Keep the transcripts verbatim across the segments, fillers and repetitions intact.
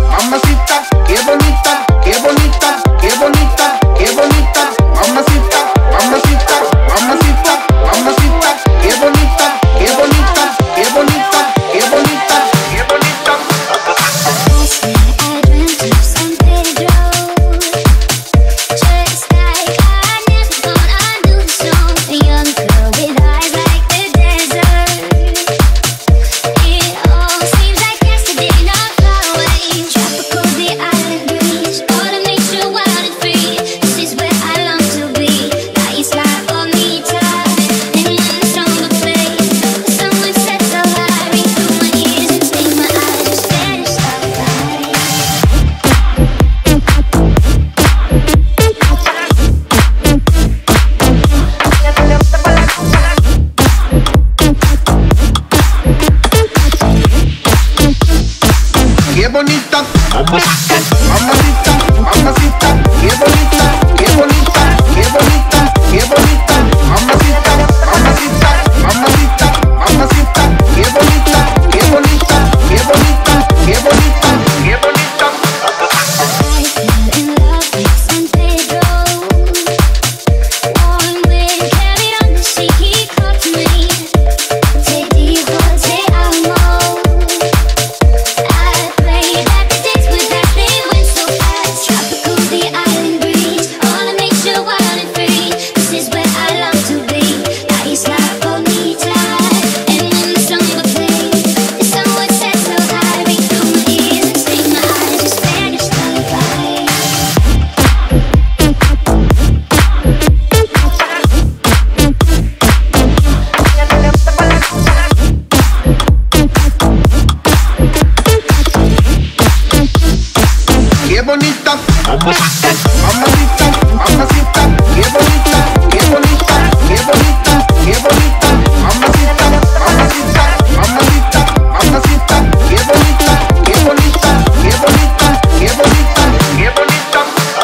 mamacita, qué bonita, qué bonita, qué bonita, qué bonita, mamacita, mamacita, mamacita, mamacita, qué bonita, qué bonita, qué bonita, qué bonita, qué bonita. Qué bonita, mamacita, mamacita, mamacita, qué bonita, qué bonita, qué bonita, qué bonita, mamacita, mamacita, mamacita, mamacita, qué bonita, qué bonita, qué bonita, qué bonita, qué bonita. Qué bonita, mamacita, mamacita, mamacita, qué bonita, qué bonita, qué bonita, qué bonita, mamacita, mamacita, mamacita, mamacita, qué bonita, qué bonita, qué bonita, qué bonita, qué bonita.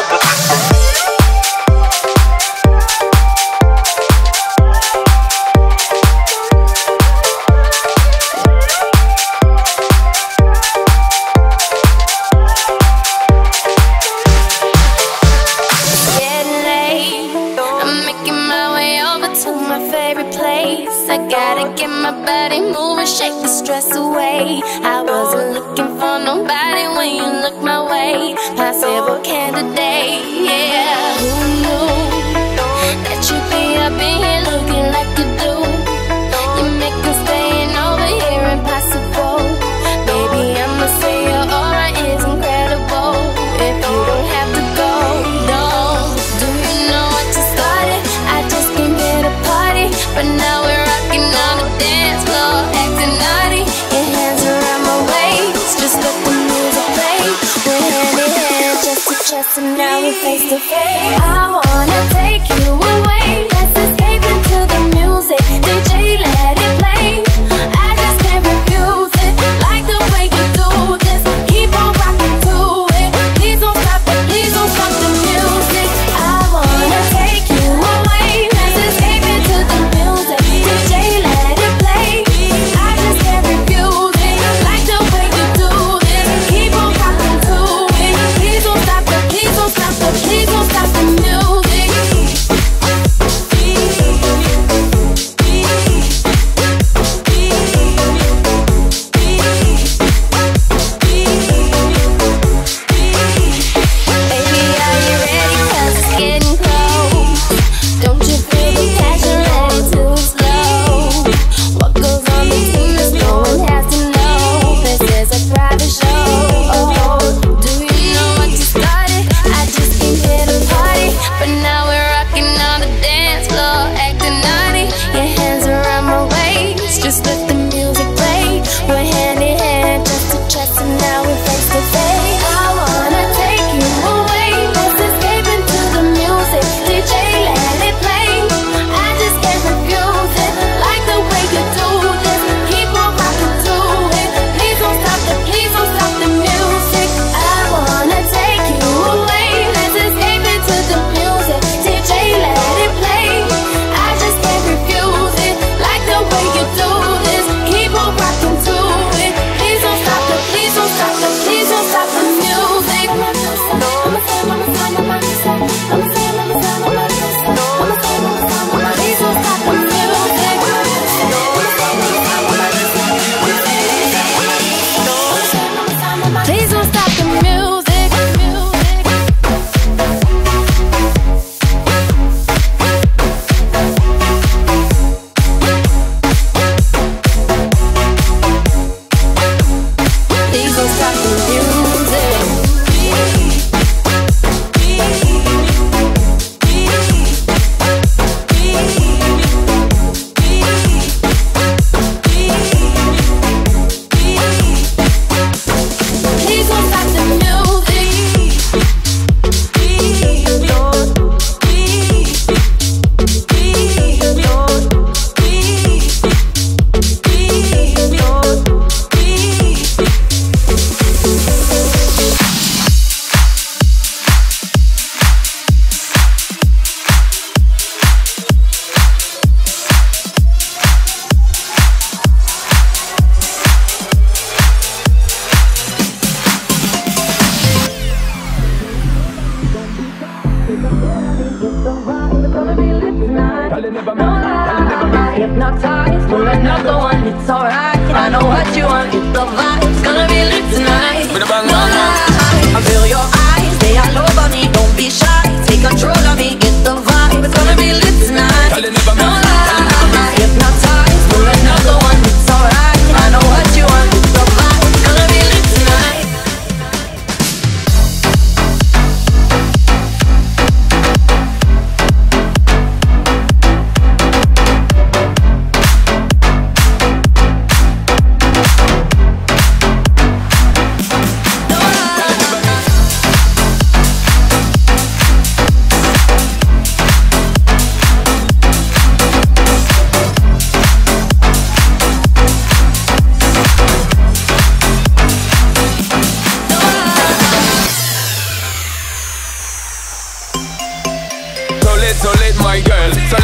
I gotta get my body moving, shake the stress away. I wasn't looking for nobody when you looked my way. Possible candidate, yeah. Who knew that you'd be up in here looking like you do? You make me staying over here impossible. Baby, I'ma say your aura is incredible. If you don't have to go, no. Do you know what you started? I just came here to party, but now we're rocking on the dance floor, acting naughty. Your hands around my waist, just let the music play. We're hand in hand, chest to chest, and now we're face to face. I wanna take you away, let's escape into the music. D J, let it play. I just can't refuse it, like the way you do this. Keep on rocking to it. Please don't stop it, please don't stop the music. I wanna take you away, let's escape into the music. D J, let it play. I just can't refuse it, like the way you do this. Keep on rocking to it. Please don't stop it, please don't stop it, please don't stop the music.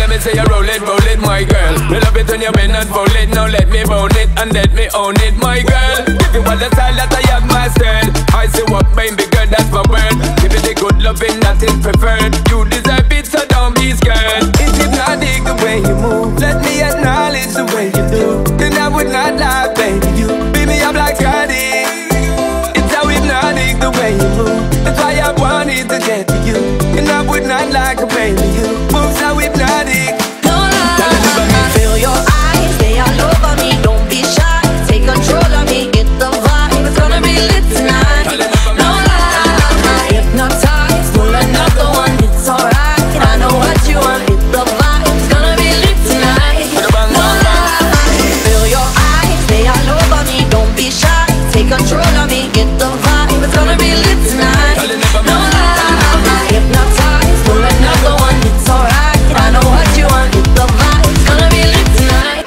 me say you roll it, roll it, my girl. Me love it when you bend and fold it. Now let me bone it and let me own it, my girl. Give you all the style that I have mastered. I say what baby girl, that's my word. Give it the good loving that is preferred. You deserve it, so don't be scared. It's hypnotic the way you move. Let me acknowledge the way you do. Then I would not lie, baby. You beat me up like Scotty. It's how hypnotic the way you move. That's why I wanted to get to you. And I would not like a baby. You move so hypnotic. No lie, feel your eyes, they all over me. Don't be shy, take control of me. Get the vibe, it's gonna be lit tonight. No lie, hypnotized, pull another one, it's alright. I know what you want, hit the vibe, it's gonna be lit tonight. No lie, feel your eyes, they all over me. Don't be shy, take control of me. Get the vibe, it's gonna be lit tonight. No lie, hypnotized, pull another one, it's alright. I know what you want, hit the vibe, it's gonna be lit tonight.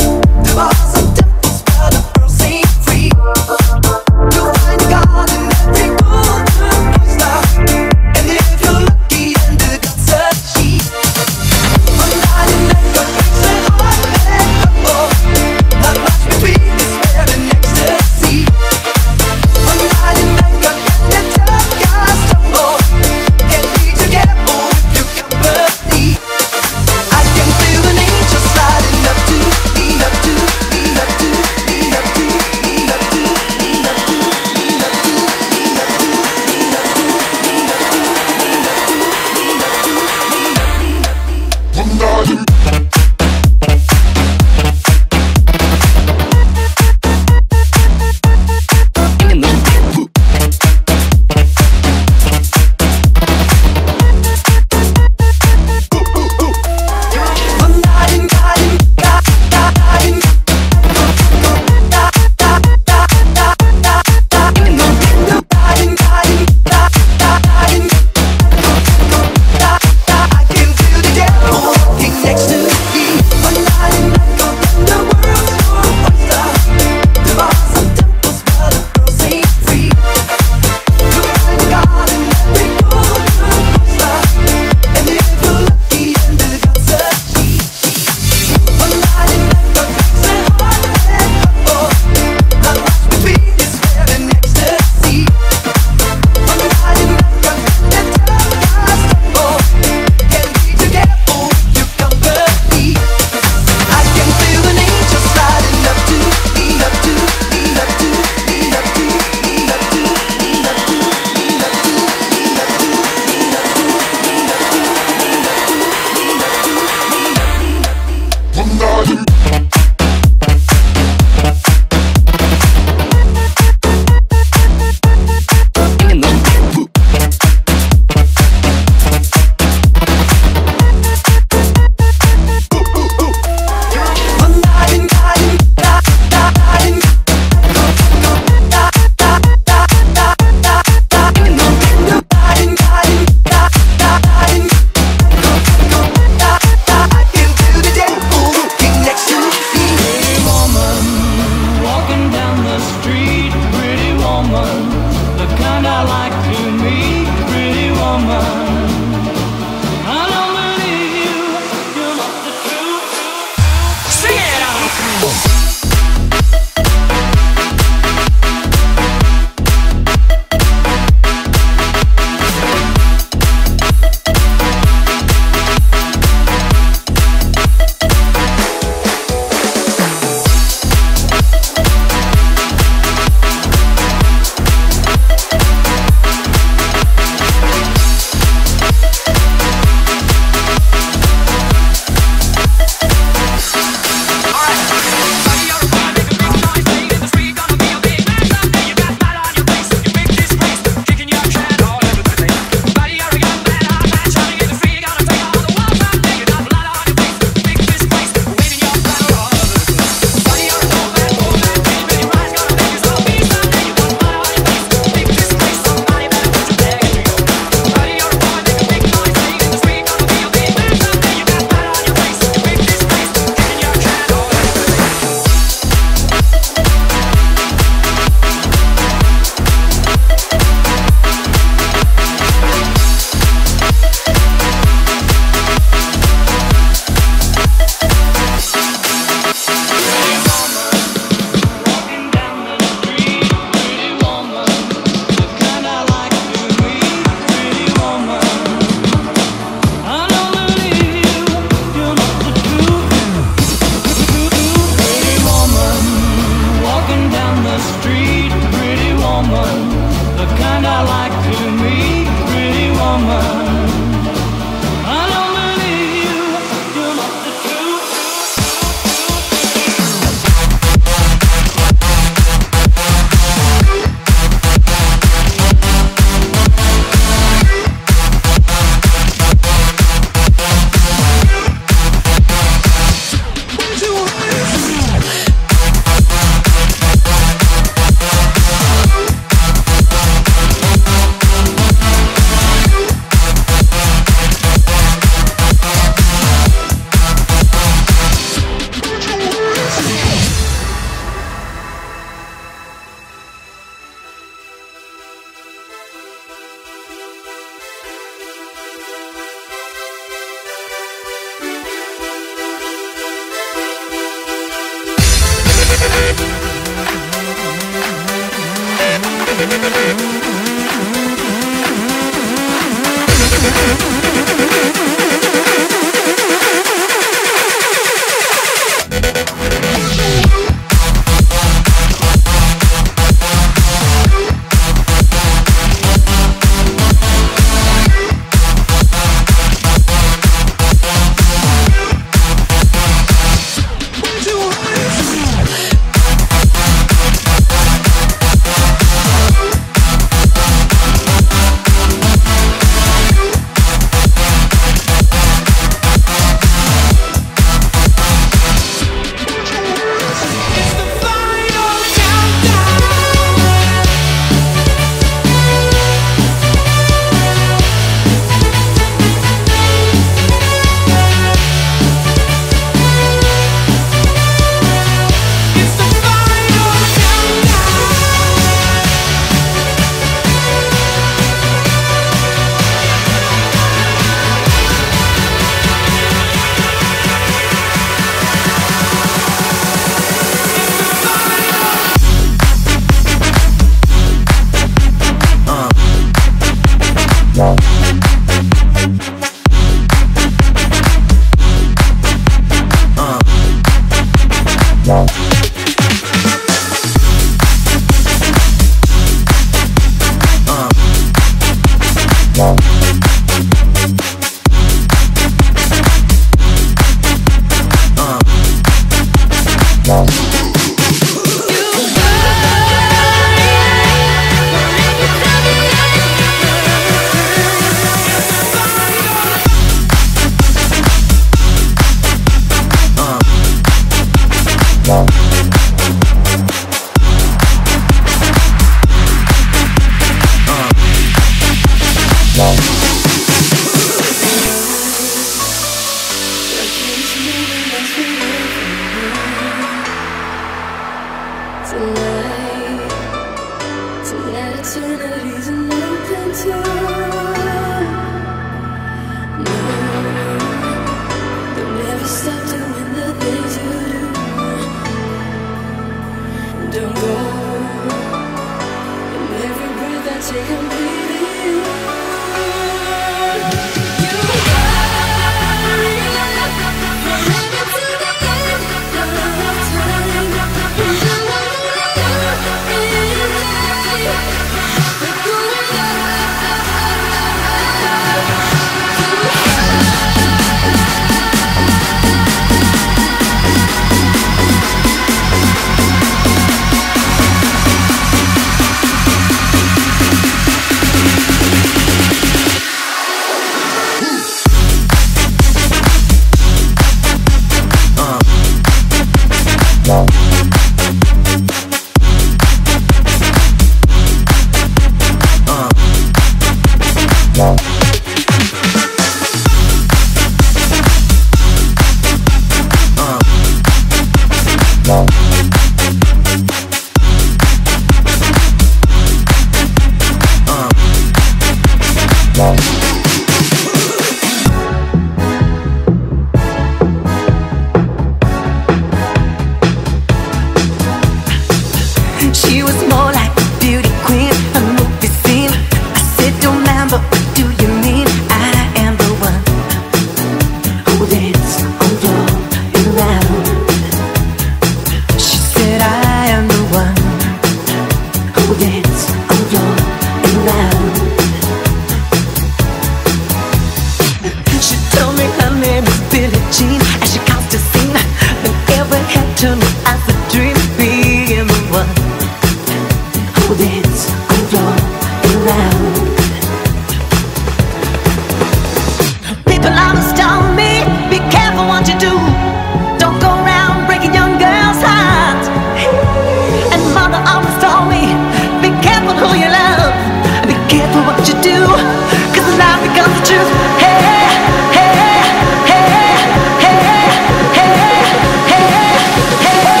Hey, hey, hey, hey, hey, hey.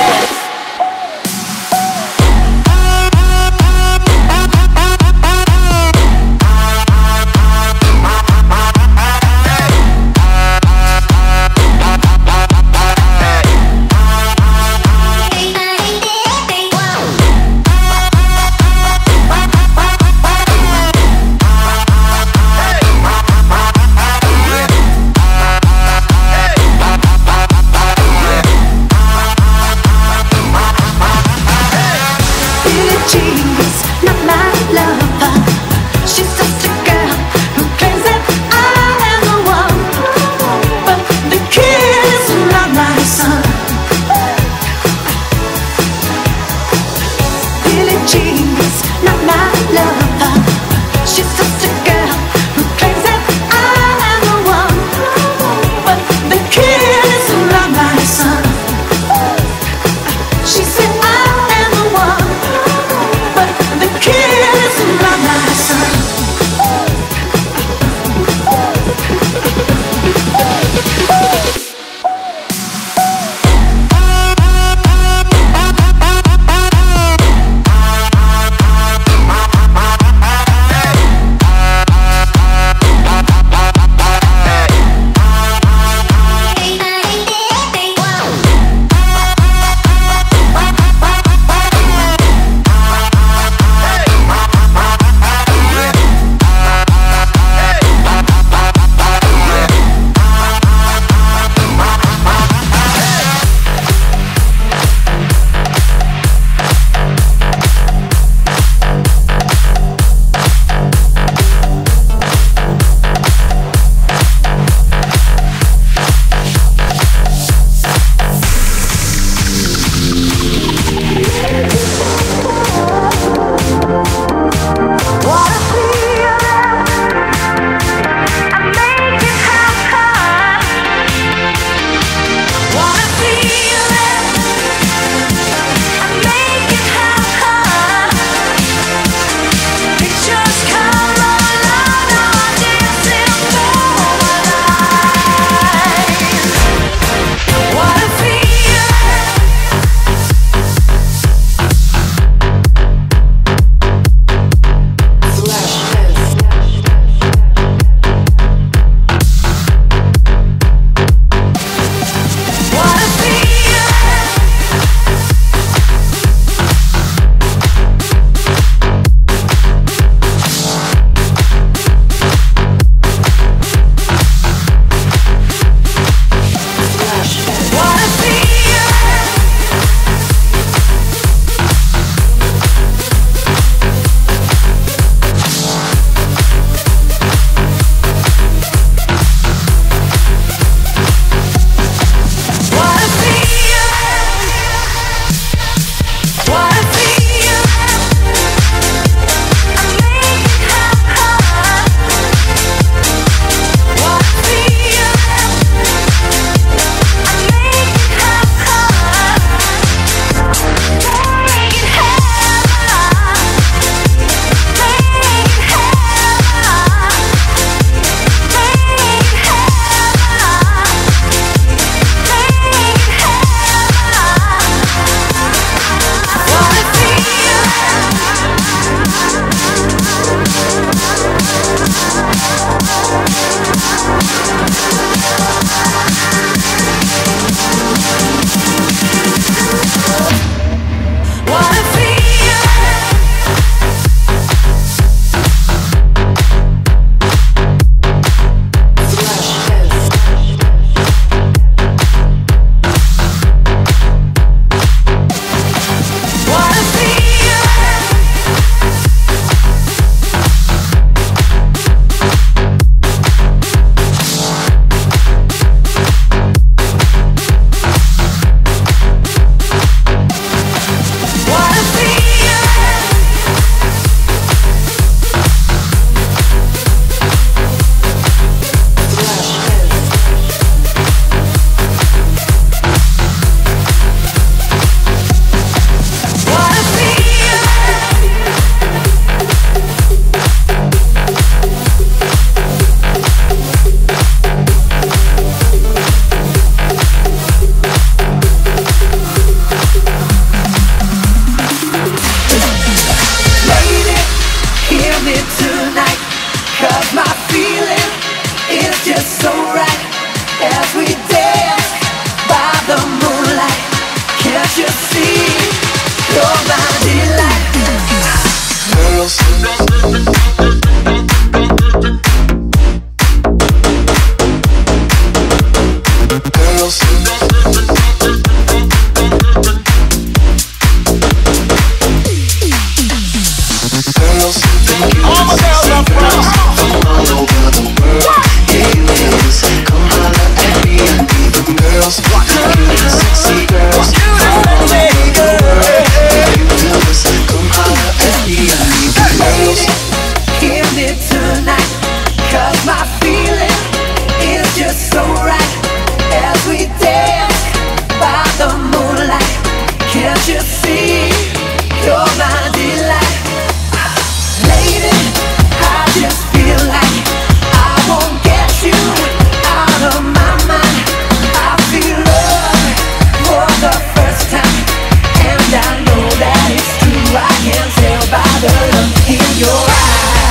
Can't you see you're my delight? Lady, I just feel like I won't get you out of my mind. I feel love for the first time, and I know that it's true. I can tell by the look in your eyes.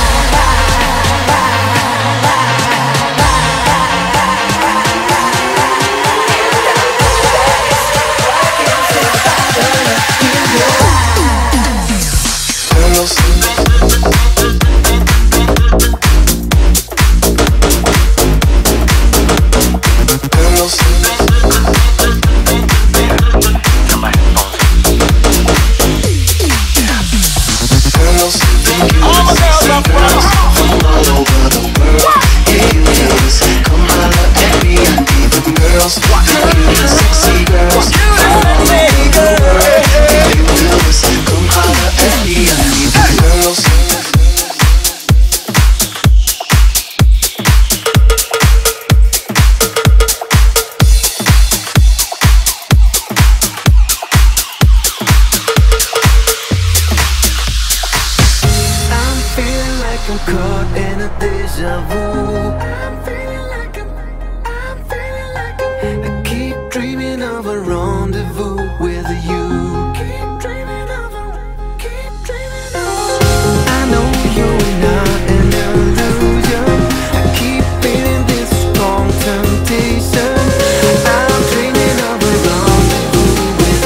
I'm caught in a deja vu. I'm feeling like I'm, I'm feeling like I'm, I keep dreaming of a rendezvous with you. Keep dreaming of a, keep dreaming of a. I know you're not an illusion. I keep feeling this strong temptation. I'm dreaming of a rendezvous with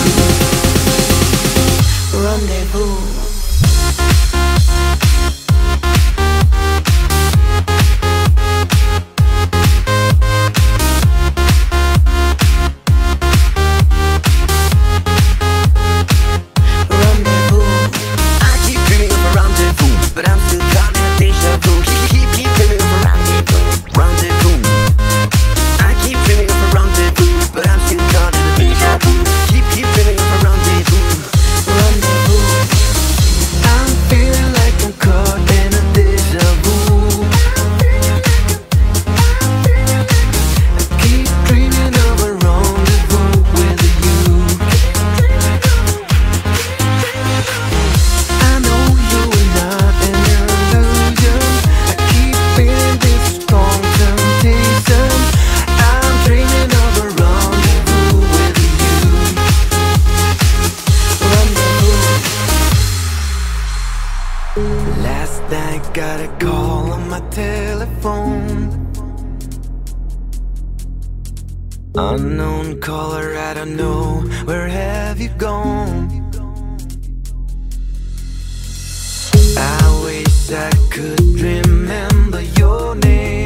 you. Rendezvous. Last night got a call on my telephone. Unknown caller, I don't know, where have you gone? I wish I could remember your name.